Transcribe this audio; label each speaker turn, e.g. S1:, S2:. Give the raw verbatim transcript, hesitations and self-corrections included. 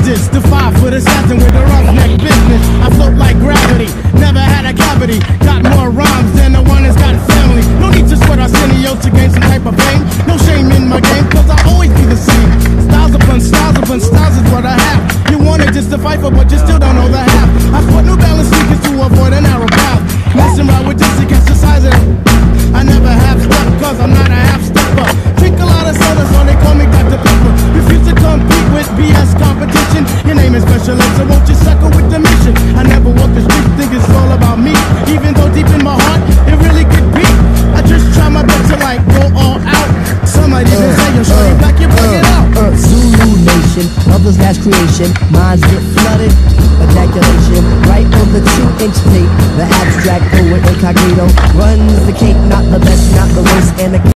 S1: digits, the five foot assassin with the roughneck business. I float like gravity, never had a cavity. Got more rhymes than the one that's got family. No need to sweat Arsenio to gain some type of fame. No shame in my game, cause I always be the same. Styles upon styles upon styles is what I have. You wanted just to fight for, but you still don't know the half. I sport New Balance sneakers to avoid a narrow path. Messing around with this to catch the size of them. I never have step, cause I'm not a half stepper. Drink a lot of soda, so they call me Doctor Pepper. Refuse to compete with B S competition. Your name is Special Ed, so won't you suckle with the mission? I never walk the street, think it's all about me. Even though deep in my heart, it really could be. I just try my best to like go all out. Some might even say you're showing back, you bring it out.
S2: Uh, Zulu Nation, mother's last creation. Minds get flooded, ejaculation. Right on the two-inch plate. The abstract poet incognito runs the cake, not the best, not the worst, and the